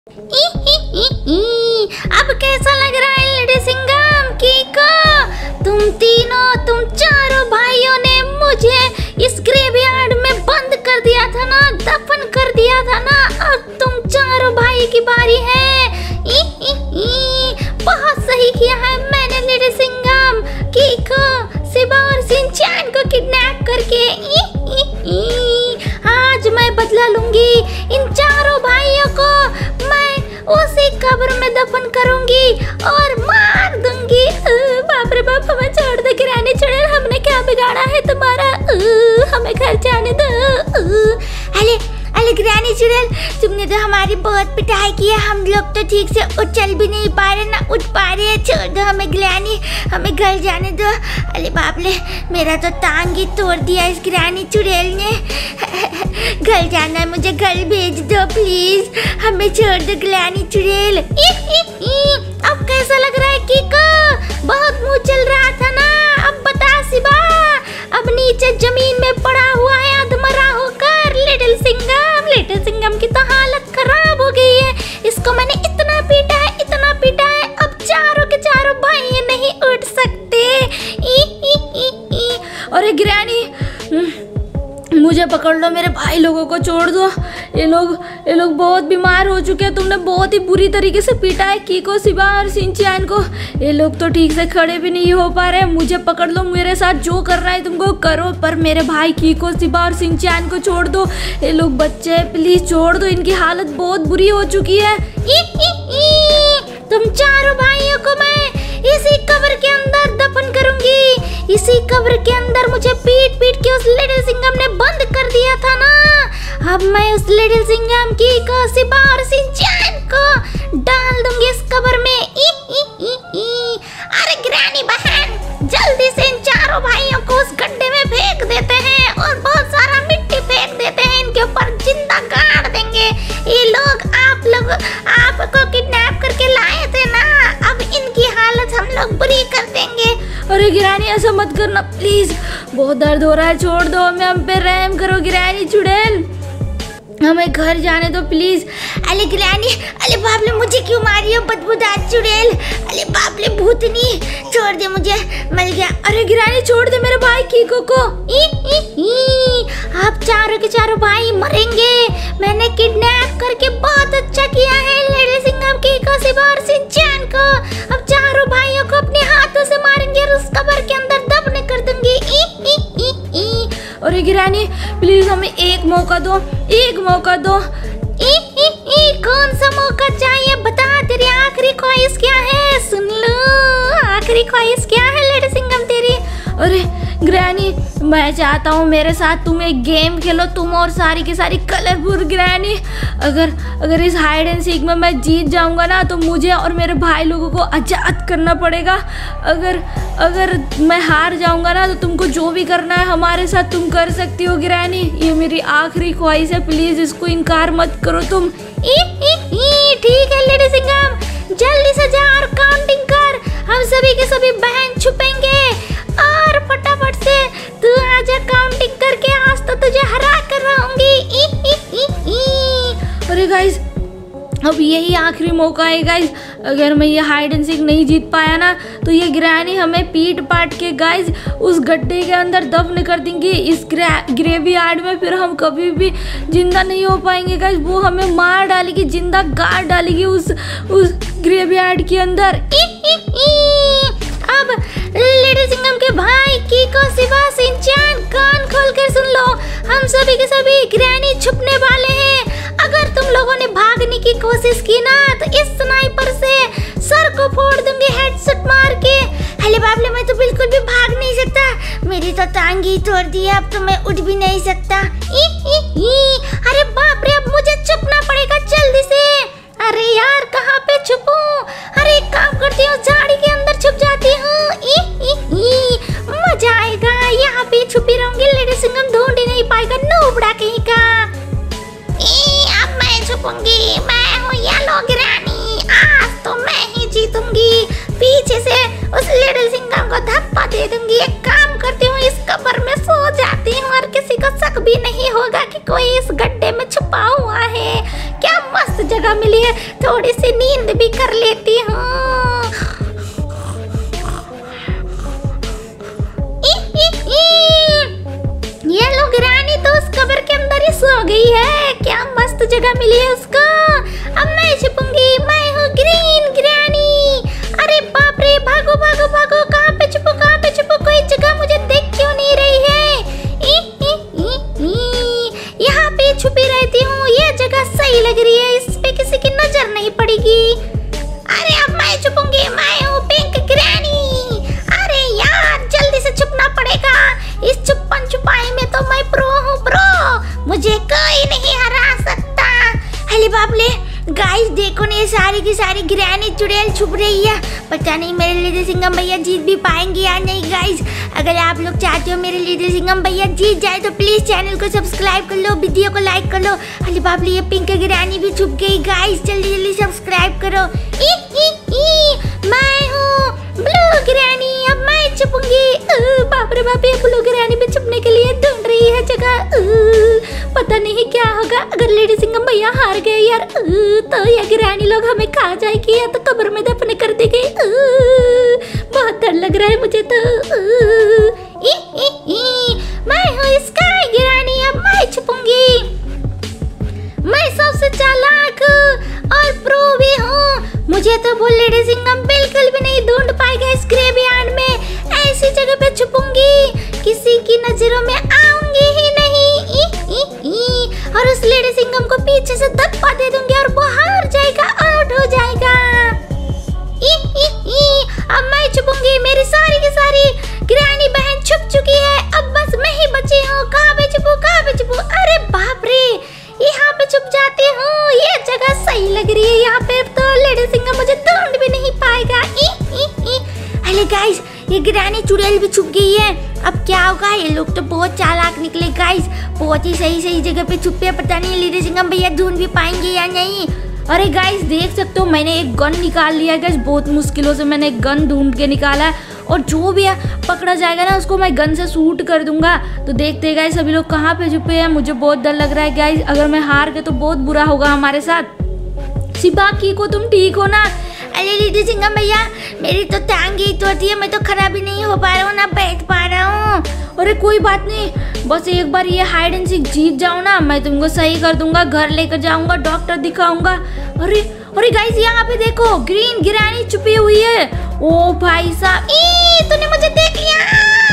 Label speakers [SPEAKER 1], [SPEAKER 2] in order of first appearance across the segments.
[SPEAKER 1] अब कैसा लग रहा है लेडी सिंघम कीको? तुम चारों भाइयों ने मुझे इस ग्रेवयार्ड में बंद कर दिया था ना, दफन कर दिया था ना। अब तुम चारों भाई की बारी है। बहुत सही किया है मैंने लेडी सिंघम कीको, सिबा और शिनचैन को किडनैप करके। आज मैं बदला लूंगी इन चारों भाइयों को। मैं उसी कब्र में दफन करूंगी और मार दूंगी। बाप रे बाप, हमें छोड़ दो गिरानी चुड़ैल, हमने क्या बिगाड़ा है तुम्हारा? हमें घर जाने दो। अरे गिरानी चुड़ैल, तुमने तो हमारी बहुत पिटाई की है। हम लोग तो ठीक से उछल भी नहीं पा रहे, ना उठ पा रहे हैं। छोड़ दो हमें गिरानी, हमें घर जाने दो। अरे बाप रे, मेरा तो टांग ही तोड़ दिया इस गिरानी चुड़ैल ने। घर जाना है मुझे, घर भेज दो प्लीज, हमें छोड़ दो गिरानी चुड़ैल। अब कैसा लग रहा है कीको? बहुत मुंह चल रहा था ना, अब बता सिबा। अब नीचे जमीन में पड़ा हुआ है अधमरा होकर लिटिल सिंघम की तो हालत खराब हो गई है। इसको मैंने इतना पीटा है, अब चारों के चारों भाई नहीं उठ सकते। अरे गिरानी, मुझे पकड़ लो, मेरे भाई लोगों को छोड़ दो। ये लोग बहुत बीमार हो चुके हैं। तुमने बहुत ही बुरी तरीके से पीटा है कीको, सिबा और शिनचैन को। ये लोग तो ठीक से खड़े भी नहीं हो पा रहे। मुझे पकड़ लो, मेरे साथ जो करना है तुमको करो, पर मेरे भाई कीको, सिबा और शिनचैन को छोड़ दो। ये लोग बच्चे प्लीज छोड़ दो, इनकी हालत बहुत बुरी हो चुकी है। तुम चारों भाइयों को मैं इसी कब्र के अंदर दफन करूंगी। इसी कब्र के अंदर मुझे पीट के उस लिटिल सिंघम ने बंद कर दिया था ना। अब मैं उस लिटिल सिंघम कीको, सिबा और शिनचैन को डाल दूंगी इस कब्र में। अरे गिरानी बहन, जल्दी से इन चारों भाइयों को उस गड्ढे में फेंक देते हैं और बहुत सारा मिट्टी फेंक देते हैं इनके ऊपर, जिंदा गाड़ देंगे। ये लोग आपको किडनैप करके लाए थे ना, अब इनकी हालत हम लोग बुरी कर देंगे। अरे गिरानी, ऐसा मत करना प्लीज, बहुत दर्द हो रहा है, छोड़ दो हमें, हम पे रहम करो गिरानी चुड़ैल, हमें घर जाने दो प्लीज। अरे गिरानी, अरे बाप रे, मुझे क्यों मारी हो बदबूदार चुड़ैल? अरे बाप रे भूतनी, छोड़ दे मुझे, मिल गया। अरे गिरानी छोड़ दे मेरे भाई कीको को। आप चारों के चारों भाई मरेंगे। मैंने किडनैप करके बहुत अच्छा किया है लेडी सिंघम कीको, सिबा और शिनचैन को। अब चारों भाइयों को अपने हाथों से मारेंगे और उस कब्र के अंदर दफन कर दूंगी। अरे गिरानी प्लीज हमें एक मौका दो, एक मौका दो। कौन सा मौका चाहिए बता, तेरी आखिरी ख्वाहिश क्या है? सुन लो, आखिरी ख्वाहिश क्या है लेडी सिंघम तेरी? अरे ग्रैनी, मैं चाहता हूँ मेरे साथ तुम एक गेम खेलो, तुम और सारी की सारी कलरफुल ग्रैनी। अगर इस हाइड एंड सीक में मैं जीत जाऊंगा ना, तो मुझे और मेरे भाई लोगों को आजाद करना पड़ेगा। अगर मैं हार जाऊंगा ना, तो तुमको जो भी करना है हमारे साथ तुम कर सकती हो ग्रैनी। ये मेरी आखिरी ख्वाहिश है, प्लीज इसको इनकार मत करो तुम। ठीक है लेडी सिंघम, जल्दी से जा और काउंटिंग कर। हम सभी के सभी बहन छुपेंगे और फटाफट से तू आजा काउंटिंग करके, आज तो तुझे हरा कर रहूंगी। अरे गाइस, अब यही आखिरी मौका है गाइस। अगर मैं ये हाइड एंड सीक नहीं जीत पाया ना, तो ये ग्रैनी हमें पीट पाट के गाइस उस गड्ढे के अंदर दफन कर देंगे इस ग्रेवयार्ड में। फिर हम कभी भी जिंदा नहीं हो पाएंगे गाइस। वो हमें मार डालेगी, जिंदा गाड़ डालेगी उस ग्रेवयार्ड के अंदर। अब लेडी सिंघम के भाई कीको, सिबा, शिनचैन, कान खोल कर सुन लो, हम सभी के सभी ग्रैनी छुपने वाले हैं। अगर तुम लोगों ने भागने की कोशिश की ना, तो इस स्नाइपर से सर को फोड़ दूंगी हेडशॉट मार के। अरे बाप रे, मैं तो बिल्कुल भी भाग नहीं सकता, मेरी तो टांग ही तोड़ दी, अब तो मैं उठ भी नहीं सकता। अरे बाप रे, अब मुझे छुपना पड़ेगा जल्दी से। अरे यार, कहाँ पे छुपूं? अरे एक काम करती हूँ, झाड़ी के अंदर छुप जाती हूँ। मजा आएगा, यहाँ पे छुपी रहूंगी, लेडी सिंघम ढूंढ ही नहीं पाएगा, नूबड़ा कहीं का। अब मैं छुपूंगी, मैं हूँ येलो गिरानी, आज तो मैं ही जीतूंगी। पीछे से उस लेडी सिंघम को धप्पा दे दूंगी। एक काम करती हूँ, इस कब्र में सो जाती हूँ और किसी को शक भी नहीं होगा कि कोई इस गड्ढे में छुपा हुआ है। क्या मस्त जगह थोड़ी सी नींद भी कर लेती हूँ। ये लो गिरानी तो उस कब्र के अंदर ही सो गई है। क्या मस्त जगह मिली है उसको। अब मैं छुपूंगी, मैं हूँ ग्रीन गिरानी। अरे बाप रे, भागो भागो भागो, कहाँ पे छुपो, कहाँ पे छुपो, कोई जगह मुझे देख क्यों नहीं रही है। यहाँ पे छुपी रहती हूँ, ये जगह सही लग रही है, इस पे किसी की नजर नहीं पड़ेगी। अरे अब मैं छुपूंगी, मैं हूँ पिंक गिरानी। अरे यार जल्दी से छुपना पड़ेगा, इस छुपन छुपाई में तो मैं प्रो हूँ प्रो, मुझे कोई नहीं हरा सकता। अरे बाप रे गाइस, देखो ना ये सारी की सारी गिरानी चुड़ैल छुप रही है। पता नहीं मेरे लीडर सिंघम भैया जीत भी पाएंगे या नहीं। गाइस अगर आप लोग चाहते हो मेरे लीडर सिंघम भैया जीत जाए तो प्लीज चैनल को सब्सक्राइब कर लो, वीडियो को लाइक कर लो। अरे बाप रे, ये पिंक गिरानी भी छुप गई। गाइस जल्दी जल्दी सब्सक्राइब करो। मैं हूँ ब्लू गिरानी, अब मैं छुपूंगी। बाप रे बाप, ये ब्लू गिरानी भी छुपने के लिए ढूंढ रही है जगह। पता नहीं क्या होगा अगर लेडी सिंघम भैया हार गए यार, तो ये गिरानी लोग हमें खा जाएगी या तो कब्र में दफन कर देंगे। बहुत डर लग रहा है मुझे तो। मैं हूँ स्काई गिरानी, अब मैं छुपूंगी। मैं सबसे चालाक और प्रो भी हूँ, मुझे तो वो लेडी सिंघम बिल्कुल भी नहीं ढूंढ पाएगा। इस ग्रेवयार्ड में ऐसी जगह पे छुपूंगी, किसी की नजरों में आऊंगी ही नहीं। और उस लेडी सिंघम को पीछे से धक्का दे दूंगी और वो हार जाएगा, आउट हो जाएगा। अब मैं छुपूंगी, मेरी सारी की सारी गिरानी बहन छुप चुकी है, अब बस मैं ही बची हूँ। कहाँ पे छुपू, कहाँ पे छुपू। अरे बाप रे, यहाँ पे छुप जाती हूँ, ये जगह सही लग रही है। यहाँ पे तो लेडी सिंघम मुझे ढूंढ भी नहीं पाएगा। अरे गाइस, ये गिरानी चुड़ैल भी छुप गई है। अब क्या होगा, ये लोग तो बहुत चालाक निकले गाइस, बहुत ही सही सही जगह पे छुपे हैं। पता नहीं लेडी सिंघम भैया ढूंढ भी पाएंगे या नहीं। अरे गाइस देख सकते हो, मैंने एक गन निकाल लिया है गाइस, बहुत मुश्किलों से मैंने एक गन ढूंढ के निकाला है। और जो भी पकड़ा जाएगा ना उसको मैं गन से शूट कर दूंगा। तो देखते हैं गाइस सभी लोग कहाँ पे छुपे हैं। मुझे बहुत डर लग रहा है गाइस, अगर मैं हार गए तो बहुत बुरा होगा हमारे साथ। सिबा की को तुम ठीक हो ना। अरे लेडी सिंघम भैया, मेरी तो टांग ही तो होती है, मैं तो खड़ा भी नहीं हो पा रहा हूँ, ना बैठ पा रहा हूँ। अरे कोई बात नहीं, बस एक बार ये हाइड एंड सीक जीत जाओ ना, मैं तुमको सही कर दूंगा, घर लेकर जाऊंगा, डॉक्टर दिखाऊंगा। अरे अरे गाइस, यहाँ पे देखो ग्रीन गिरानी छुपी हुई है। ओ भाई साहब, तूने मुझे देख लिया,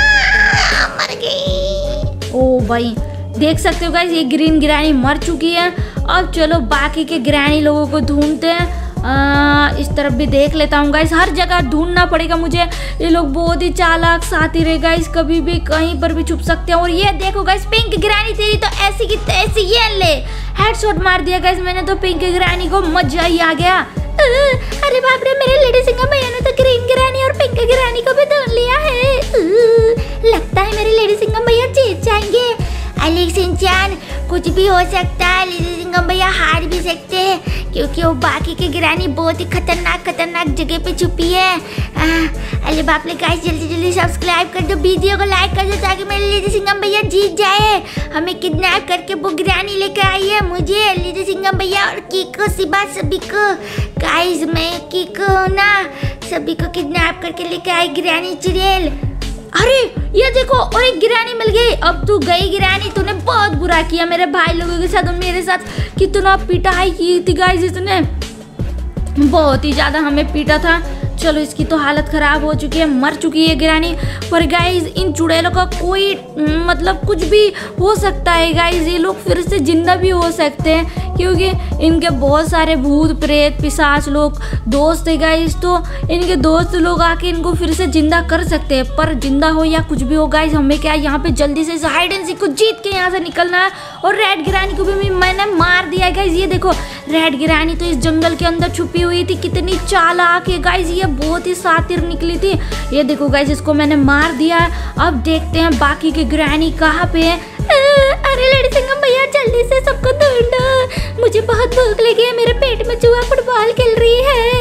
[SPEAKER 1] मर गई। ओ भाई देख सकते हो गाइस, ये ग्रीन गिरानी मर चुकी है। अब चलो बाकी के गिरानी लोगों को ढूंढते हैं। इस तरफ भी देख लेता हूँ गाइस, हर जगह ढूंढना पड़ेगा मुझे। ये लोग बहुत ही चालाक साथी रहे गाइस, कभी भी कहीं पर भी छुप सकते हैं। और ये देखो गाइस, पिंक गिरानी तेरी तो ऐसी की तैसी, ये ले हेडशॉट मार दिया गाइस मैंने तो पिंक गिरानी को, मजा ही आ गया। अरे बाप रे, मेरे लेडी सिंघम भैया ने तो ग्रीन गिरानी और पिंक गिरानी को भी ढूंढ लिया है। लगता है मेरे लेडी सिंघम भैया जीत जाएंगे। अली सिंचान, कुछ भी हो सकता है, लेडी सिंघम भैया हार भी सकते हैं क्योंकि वो बाकी के गिरानी बहुत ही खतरनाक जगह पे छुपी है। अरे बाप रे गाइस, जल्दी जल्दी सब्सक्राइब कर दो, वीडियो को लाइक कर दो ताकि मेरे लेडी सिंघम भैया जीत जाए। हमें किडनैप करके वो गिरानी लेकर आई है, मुझे, लेडी सिंघम भैया और कीको, सिबा, सभी को। गाइस मैं कीको ना, सभी को किडनैप करके लेकर आई गिरानी चुड़ैल। अरे ये देखो, और एक गिरानी मिल गई। अब तू गई गिरानी, तूने बहुत बुरा किया मेरे भाई लोगों के साथ और मेरे साथ, कितना पिटाई की थी गाइस इसने, बहुत ही ज्यादा हमें पीटा था। चलो इसकी तो हालत खराब हो चुकी है, मर चुकी है गिरानी। पर गाइस इन चुड़ैलों का कोई मतलब कुछ भी हो सकता है गाइस, ये लोग फिर से जिंदा भी हो सकते हैं क्योंकि इनके बहुत सारे भूत प्रेत पिशाच लोग दोस्त है गाइस, तो इनके दोस्त लोग आके इनको फिर से जिंदा कर सकते हैं। पर जिंदा हो या कुछ भी हो गाइस, हमें क्या यहाँ पे जल्दी से हाइड एंड सीक को जीत के यहाँ से निकलना है। और रेड गिरानी को भी मैंने मार दिया गाइस। ये देखो रेड गिरानी तो इस जंगल के अंदर छुपी हुई थी, कितनी चालाक है गाइस, ये बहुत ही शातिर निकली थी। ये देखो गाइस, इसको मैंने मार दिया है। अब देखते हैं बाकी के गिरानी कहाँ पे है। अरे लेडी सिंघम भैया जल्दी से सबको ढूंढो, मुझे बहुत भूख लगी है, मेरे पेट में चूहा फुटबॉल खेल रही है।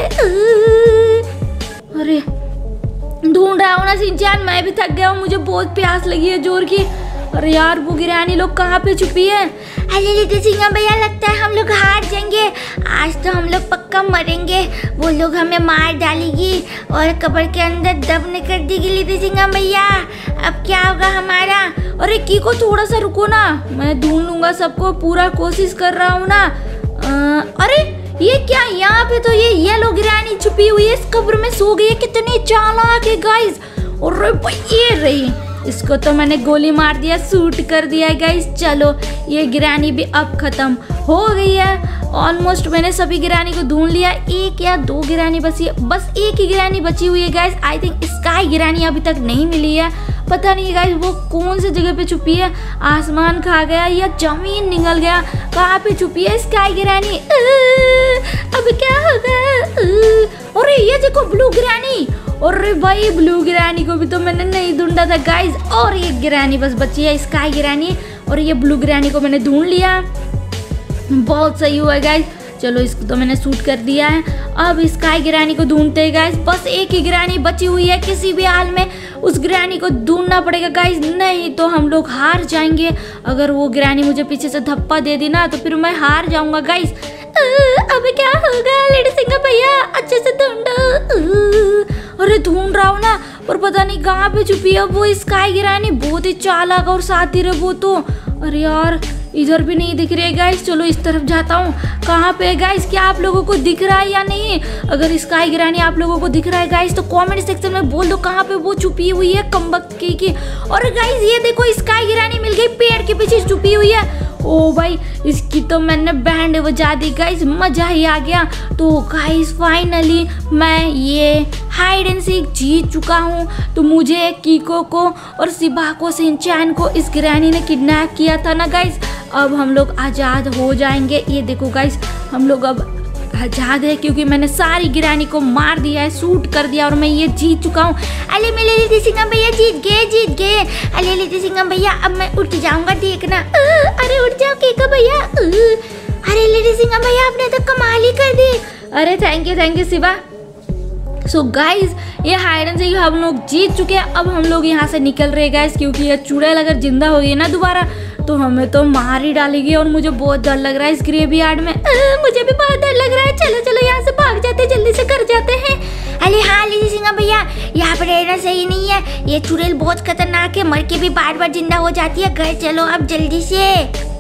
[SPEAKER 1] अरे ढूंढ रहा हूँ ना सिंचान, मैं भी थक गया हूँ, मुझे बहुत प्यास लगी है जोर की। अरे यार वो गिरानी लोग कहाँ पे छुपी है। अरे लिटिल सिंघम भैया, लगता है हम लोग हार जाएंगे। आज तो हम लोग पक्का मरेंगे। वो लोग हमें मार डालेगी और कब्र के अंदर दफन कर देगी लिटिल सिंघम भैया। अब क्या होगा हमारा? अरे कीको थोड़ा सा रुको ना, मैं ढूंढ लूंगा सबको, पूरा कोशिश कर रहा हूँ ना। अरे ये क्या, यहाँ पे तो ये येलो ग्रैनी छुपी हुई है, इस कब्र में सो गई है। कितनी चालाक है गाइस। और भाई ये रही, इसको तो मैंने गोली मार दिया, शूट कर दिया है गाइस। चलो ये गिरानी भी अब खत्म हो गई है। ऑलमोस्ट मैंने सभी गिरानी को ढूंढ लिया। एक या दो गिरानी बची है, बस एक ही गिरानी बची हुई है गाइस। आई थिंक स्काई गिरानी अभी तक नहीं मिली है। पता नहीं गाइस वो कौन सी जगह पे छुपी है, आसमान खा गया या जमीन निकल गया, कहाँ पे छुपी है स्काई गिरानी। अब क्या होगा? अरे ये देखो ब्लू गिरानी। अरे भाई ब्लू गिरानी को भी तो मैंने नहीं ढूंढा था गाइस। और ये गिरानी बस बची है, स्काई गिरानी। और ये ब्लू गिरानी को मैंने ढूंढ लिया, बहुत सही हुआ गाइस। चलो इसको तो मैंने शूट कर दिया है। अब स्काई गिरानी को ढूंढते हैं गाइस। बस एक ही गिरानी बची हुई है, किसी भी हाल में उस गिरानी को ढूंढना पड़ेगा गाइस, नहीं तो हम लोग हार जाएंगे। अगर वो गिरानी मुझे पीछे से धप्पा दे दी ना तो फिर मैं हार जाऊंगा गाइस। अब क्या होगा लिटिल सिंघम भैया, अच्छे से ढूंढो। अरे ढूंढ रहा हूँ ना, पर पता नहीं कहाँ पे छुपी है वो स्काई गिरानी। बहुत ही चालाक और सातिर है वो तो। अरे यार इधर भी नहीं दिख रही है गाइस। चलो इस तरफ जाता हूँ। कहाँ पे है गाइस, क्या आप लोगों को दिख रहा है या नहीं? अगर स्काई गिरानी आप लोगों को दिख रहा है गाइस तो कमेंट सेक्शन में बोल दो कहाँ पे वो छुपी हुई है कमबख्त की। और गाइस ये देखो स्काई गिरानी मिल गई, पेड़ के पीछे छुपी हुई है। ओ भाई इसकी तो मैंने बैंड बजा दी गाइस, मजा ही आ गया। तो गाइस फाइनली मैं ये हाइड एंड सीक जीत चुका हूँ। तो मुझे कीको को और सिबाको शिनचैन को इस गिरानी ने किडनैप किया था ना गाइस। अब हम लोग आज़ाद हो जाएंगे। ये देखो गाइस हम लोग अब आज़ाद है क्योंकि मैंने सारी गिरानी को मार दिया है, शूट कर दिया और मैं ये जीत चुका हूँ। अरे मेरे लिटिल सिंघम भैया जीत गए। अरे लिटिल सिंघम भैया अब मैं उठ जाऊंगा, देखना। अरे उठ जाओ कीको भैया। अरे लिटिल सिंघम भैया आपने तो कमाल ही कर दी। अरे thank you Shiva. So guys ये हाइड एंड सीक हम लोग जीत चुके हैं। अब हम लोग यहाँ से निकल रहे गाइज, क्योंकि ये चुड़ैल अगर जिंदा हो गई ना दोबारा तो हमें तो मार ही डालेगी और मुझे बहुत डर लग रहा है इस ग्रेवयार्ड में। मुझे भी बहुत डर लग रहा है। चलो यहाँ से भाग जाते हैं, जल्दी से कर जाते हैं। अरे हाँ लिटिल सिंघम भैया यहाँ पर रहना सही नहीं है, ये चुड़ैल बहुत खतरनाक है, मर के भी बार बार जिंदा हो जाती है। घर चलो अब जल्दी से।